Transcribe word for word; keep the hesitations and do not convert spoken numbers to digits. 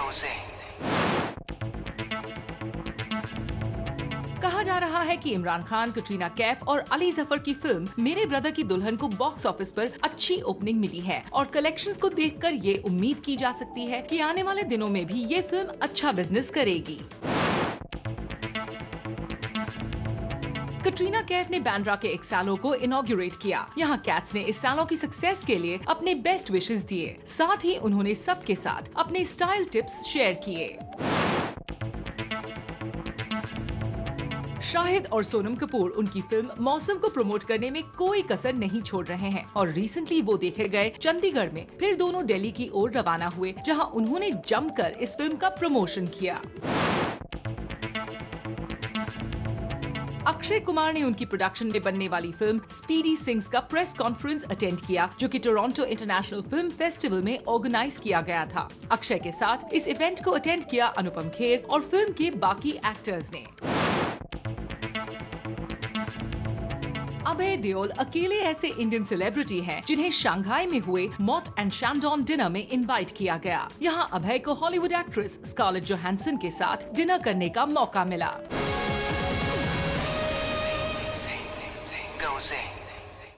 कहा जा रहा है कि इमरान खान, कटरीना कैफ और अली जफर की फिल्म मेरे ब्रदर की दुल्हन को बॉक्स ऑफिस पर अच्छी ओपनिंग मिली है और कलेक्शंस को देखकर ये उम्मीद की जा सकती है कि आने वाले दिनों में भी ये फिल्म अच्छा बिजनेस करेगी। कटरीना कैफ ने बांद्रा के एक सालों को इनॉग्रेट किया। यहाँ कैट्स ने इस सालों की सक्सेस के लिए अपने बेस्ट विशेस दिए। साथ ही उन्होंने सबके साथ अपने स्टाइल टिप्स शेयर किए। शाहिद और सोनम कपूर उनकी फिल्म मौसम को प्रमोट करने में कोई कसर नहीं छोड़ रहे हैं और रिसेंटली वो देखे गए चंडीगढ़ में, फिर दोनों दिल्ली की ओर रवाना हुए, जहां उन्होंने जमकर इस फिल्म का प्रमोशन किया। अक्षय कुमार ने उनकी प्रोडक्शन में बनने वाली फिल्म स्पीडी सिंग्स का प्रेस कॉन्फ्रेंस अटेंड किया, जो कि टोरंटो इंटरनेशनल फिल्म फेस्टिवल में ऑर्गेनाइज किया गया था। अक्षय के साथ इस इवेंट को अटेंड किया अनुपम खेर और फिल्म के बाकी एक्टर्स ने। अभय देओल अकेले ऐसे इंडियन सेलिब्रिटी हैं जिन्हें शंघाई में हुए मॉट एंड शैंडोन डिनर में इनवाइट किया गया। यहां अभय को हॉलीवुड एक्ट्रेस स्कारलेट जोहानसन के साथ डिनर करने का मौका मिला। Go Zing.